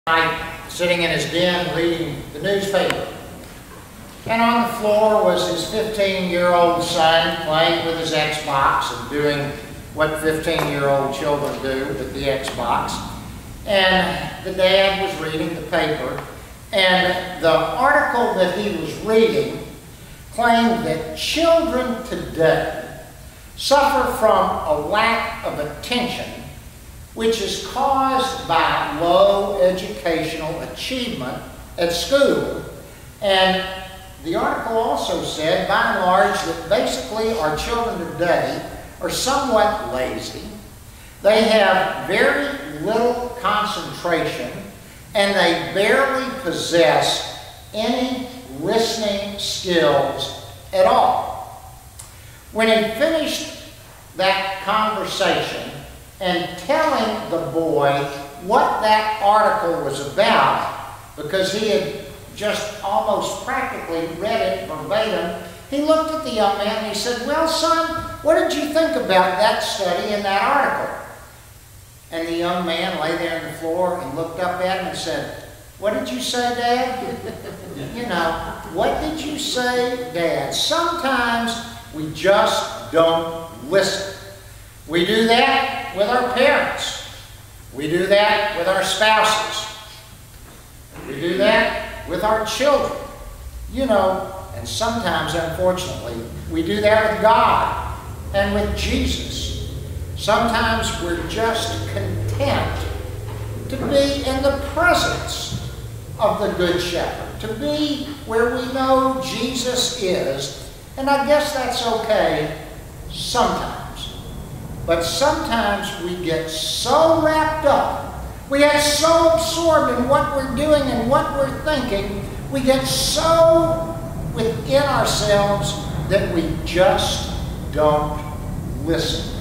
night sitting in his den reading the newspaper. And on the floor was his 15-year-old son playing with his Xbox and doing what 15-year-old children do with the Xbox. And the dad was reading the paper, and the article that he was reading claimed that children today suffer from a lack of attention which is caused by low educational achievement at school. And the article also said, by and large, that basically our children today are somewhat lazy. They have very little concentration, and they barely possess any listening skills at all. When he finished that conversation and telling the boy what that article was about, because he had just almost practically read it verbatim, he looked at the young man and he said, "Well, son, what did you think about that study in that article?" And the young man lay there on the floor and looked up at him and said, "What did you say, Dad?" You know, what did you say, Dad? Sometimes we just don't listen. We do that with our parents. We do that with our spouses. We do that with our children. You know, and sometimes, unfortunately, we do that with God and with Jesus. Sometimes we're just content to be in the presence of the Good Shepherd, to be where we know Jesus is, and I guess that's okay sometimes. But sometimes we get so wrapped up, we get so absorbed in what we're doing and what we're thinking, we get so within ourselves that we just don't listen.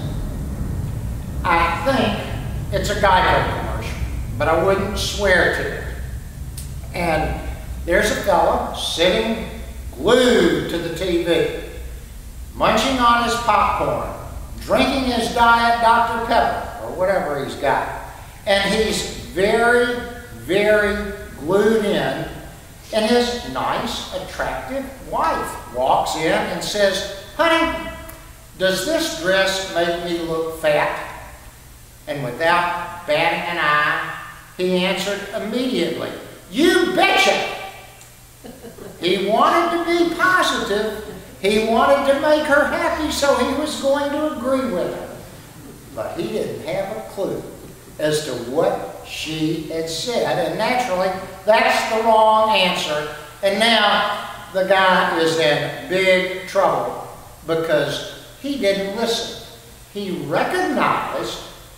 I think it's a Geico commercial, but I wouldn't swear to it. And there's a fella sitting glued to the TV, munching on his popcorn, drinking his Diet Dr. Pepper, or whatever he's got. And he's very, very glued in. And his nice, attractive wife walks in and says, "Honey, does this dress make me look fat?" And without batting an eye, he answered immediately, "You betcha!" He wanted to be positive. He wanted to make her happy, so he was going to agree with her. But he didn't have a clue as to what she had said. And naturally, that's the wrong answer. And now the guy is in big trouble because he didn't listen. He recognized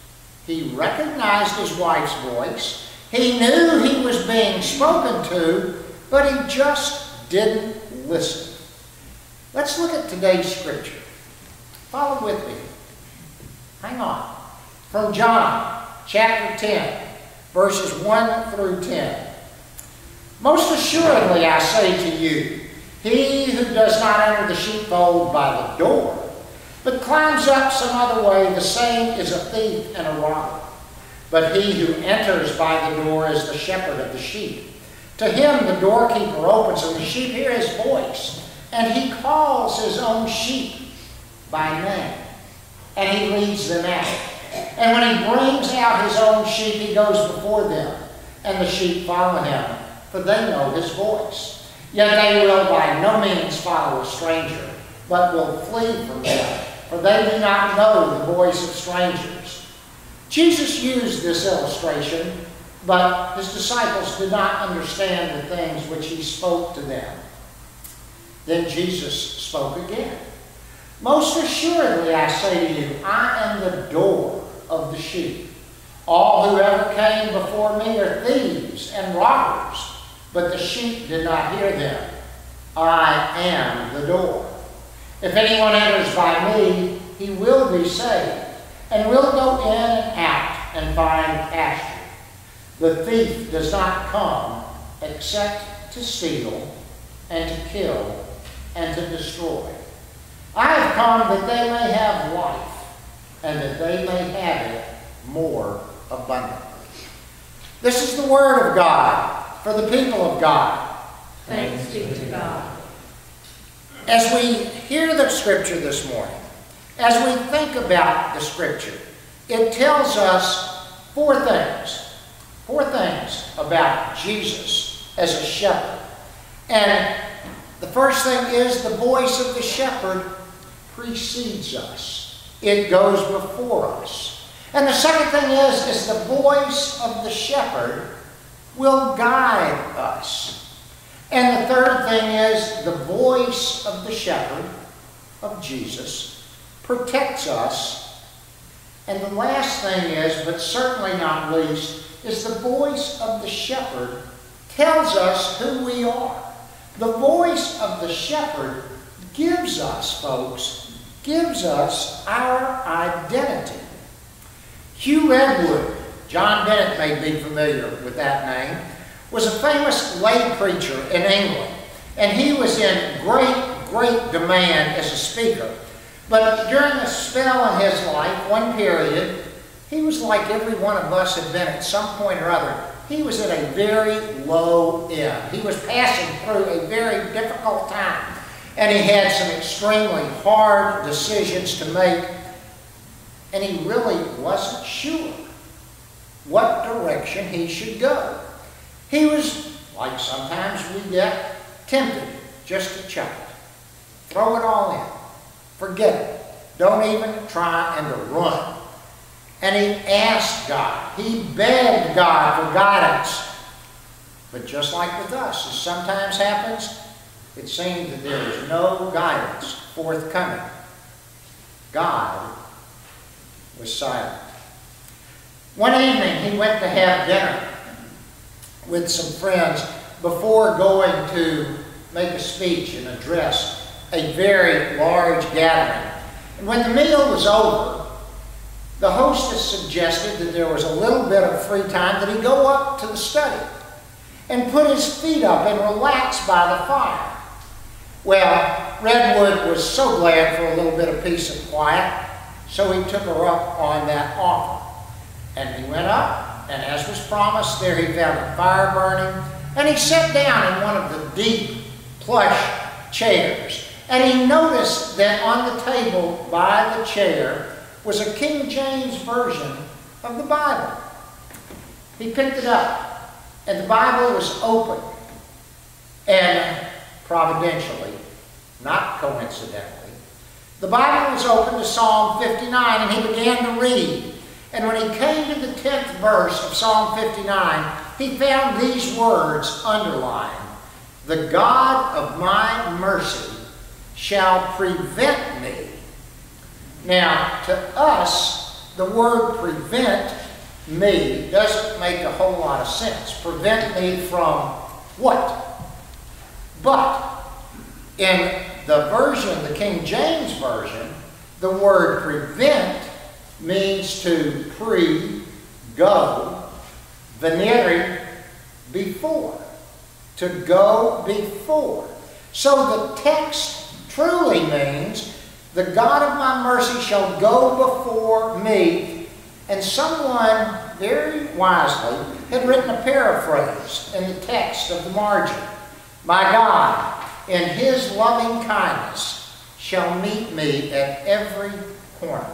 his wife's voice. He knew he was being spoken to, but he just didn't listen. Let's look at today's scripture. Follow with me. Hang on. From John chapter 10, verses 1 through 10. "Most assuredly I say to you, he who does not enter the sheepfold by the door, but climbs up some other way, the same is a thief and a robber. But he who enters by the door is the shepherd of the sheep. To him the doorkeeper opens, and the sheep hear his voice. And he calls his own sheep by name, and he leads them out. And when he brings out his own sheep, he goes before them, and the sheep follow him, for they know his voice. Yet they will by no means follow a stranger, but will flee from them, for they do not know the voice of strangers." Jesus used this illustration, but his disciples did not understand the things which he spoke to them. Then Jesus spoke again. "Most assuredly I say to you, I am the door of the sheep. All who ever came before me are thieves and robbers, but the sheep did not hear them. I am the door. If anyone enters by me, he will be saved, and will go in and out and find pasture. The thief does not come except to steal and to kill and to destroy. I have come that they may have life, and that they may have it more abundantly." This is the word of God for the people of God. Thanks be to God. As we hear the scripture this morning, as we think about the scripture, it tells us four things about Jesus as a shepherd. And the first thing is the voice of the shepherd precedes us. It goes before us. And the second thing is the voice of the shepherd will guide us. And the third thing is the voice of the shepherd, of Jesus, protects us. And the last thing is, but certainly not least, is the voice of the shepherd tells us who we are. The voice of the shepherd gives us, folks, gives us our identity. Hugh Redwood, John Bennett may be familiar with that name, was a famous lay preacher in England. And he was in great demand as a speaker. But during a spell in his life, one period, he was like every one of us had been at some point or other. He was at a very low ebb. He was passing through a very difficult time. And he had some extremely hard decisions to make. And he really wasn't sure what direction he should go. He was, like sometimes we get, tempted just to chuck it. Throw it all in. Forget it. Don't even try and to run. And he asked God. He begged God for guidance. But just like with us, as sometimes happens, it seemed that there was no guidance forthcoming. God was silent. One evening, he went to have dinner with some friends before going to make a speech and address a very large gathering. And when the meal was over, the hostess suggested that there was a little bit of free time that he go up to the study and put his feet up and relax by the fire. Well, Redwood was so glad for a little bit of peace and quiet, so he took her up on that offer. And he went up, and as was promised, there he found a fire burning, and he sat down in one of the deep plush chairs. And he noticed that on the table by the chair was a King James version of the Bible. He picked it up, and the Bible was open. And providentially, not coincidentally, the Bible was open to Psalm 59, and he began to read. And when he came to the 10th verse of Psalm 59, he found these words underlined. The God of my mercy shall prevent me. Now, to us, the word prevent me doesn't make a whole lot of sense. Prevent me from what? But in the version, the King James Version, the word prevent means to go, venire, before. To go before. So the text truly means, the God of my mercy shall go before me. And someone very wisely had written a paraphrase in the text of the margin. My God, in his loving kindness, shall meet me at every corner.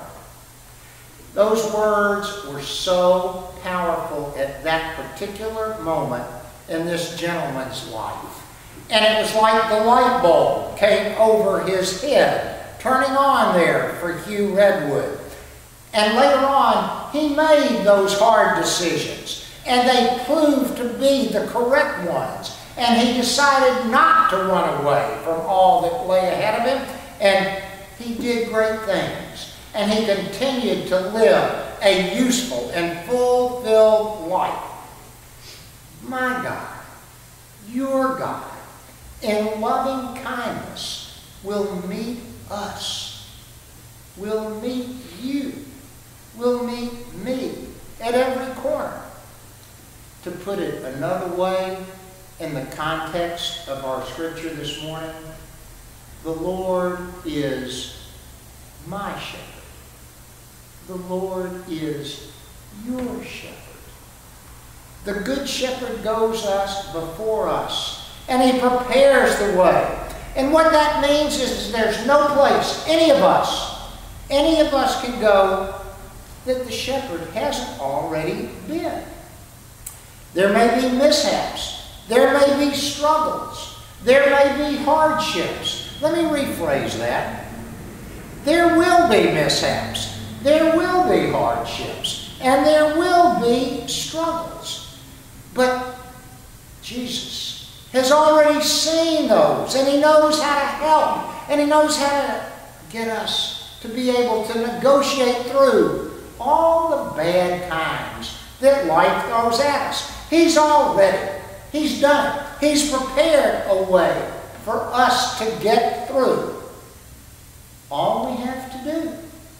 Those words were so powerful at that particular moment in this gentleman's life. And it was like the light bulb came over his head, turning on there for Hugh Redwood. And later on, he made those hard decisions, and they proved to be the correct ones. And he decided not to run away from all that lay ahead of him, and he did great things. And he continued to live a useful and fulfilled life. My God, your God, in loving kindness, will meet us, will meet you, will meet me at every corner. To put it another way, in the context of our scripture this morning, the Lord is my shepherd. The Lord is your shepherd. The Good Shepherd goes before us, and he prepares the way. And what that means is there's no place any of us can go that the shepherd hasn't already been. There may be mishaps. There may be struggles. There may be hardships. Let me rephrase that. There will be mishaps. There will be hardships. And there will be struggles. But Jesus has already seen those, and he knows how to help, and he knows how to get us to be able to negotiate through all the bad times that life throws at us. He's done it. He's prepared a way for us to get through. All we have to do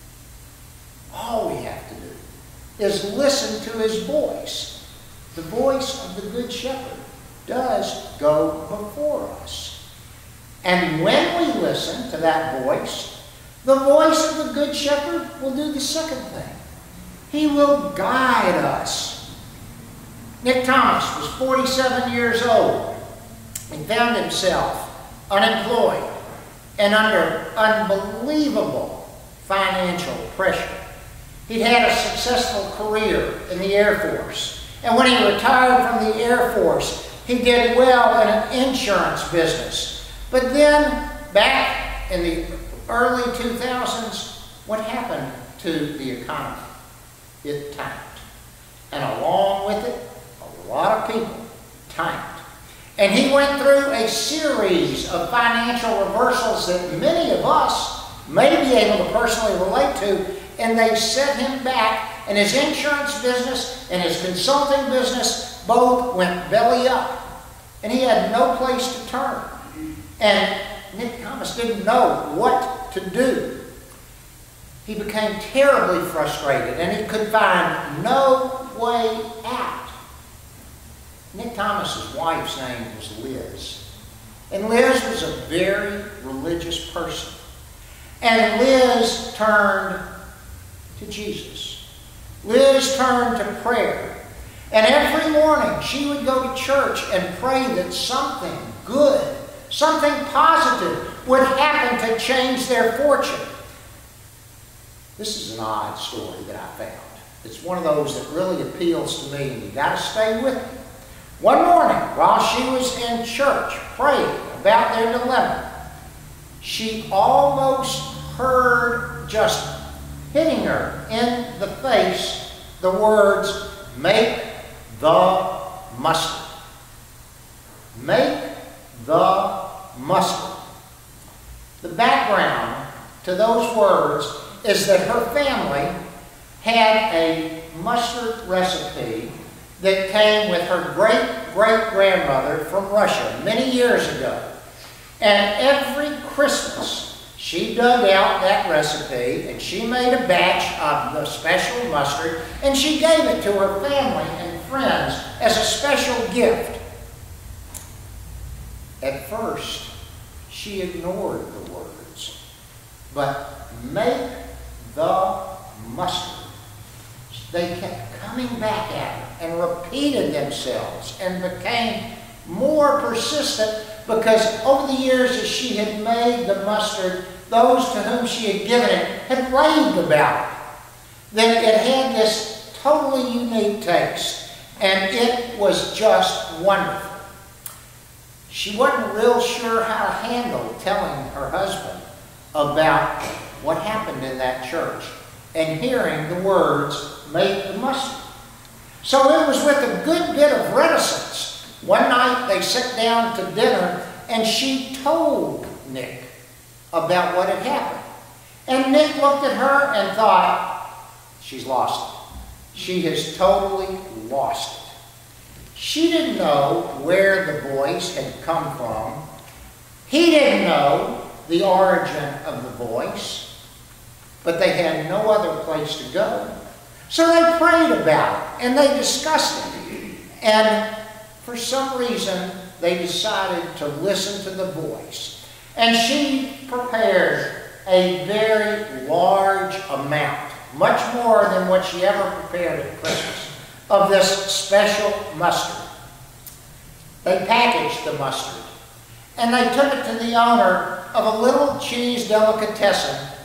is listen to his voice. The voice of the Good Shepherd does go before us. And when we listen to that voice, the voice of the Good Shepherd will do the second thing. He will guide us. Nick Thomas was 47 years old and found himself unemployed and under unbelievable financial pressure. He'd had a successful career in the Air Force. And when he retired from the Air Force, he did well in an insurance business. But then, back in the early 2000s, what happened to the economy? It tanked. And along with it, a lot of people tanked. And he went through a series of financial reversals that many of us may be able to personally relate to, and they set him back, and his insurance business and his consulting business both went belly up, and he had no place to turn. And Nick Thomas didn't know what to do. He became terribly frustrated, and he could find no way out. Nick Thomas's wife's name was Liz. And Liz was a very religious person. And Liz turned to Jesus. Liz turned to prayer. And every morning she would go to church and pray that something good, something positive would happen to change their fortune. This is an odd story that I found. It's one of those that really appeals to me, and you've got to stay with me. One morning, while she was in church praying about their dilemma, she almost heard, just hitting her in the face, the words, "Make the mustard." Make the mustard. The background to those words is that her family had a mustard recipe that came with her great-great-grandmother from Russia many years ago. And every Christmas, she dug out that recipe and she made a batch of the special mustard and she gave it to her family and friends as a special gift. At first, she ignored the words, but "make the mustard." They kept coming back at her and repeated themselves and became more persistent because over the years as she had made the mustard, those to whom she had given it had raved about it. That it had this totally unique taste and it was just wonderful. She wasn't real sure how to handle telling her husband about what happened in that church and hearing the words, "Make the mustard." So it was with a good bit of reticence. One night they sat down to dinner and she told Nick about what had happened. And Nick looked at her and thought, she's lost it. She has totally lost it. She didn't know where the voice had come from. He didn't know the origin of the voice. But they had no other place to go. So they prayed about it and they discussed it. And for some reason, they decided to listen to the voice. And she prepared a very large amount, much more than what she ever prepared at Christmas, of this special mustard. They packaged the mustard, and they took it to the owner of a little cheese delicatessen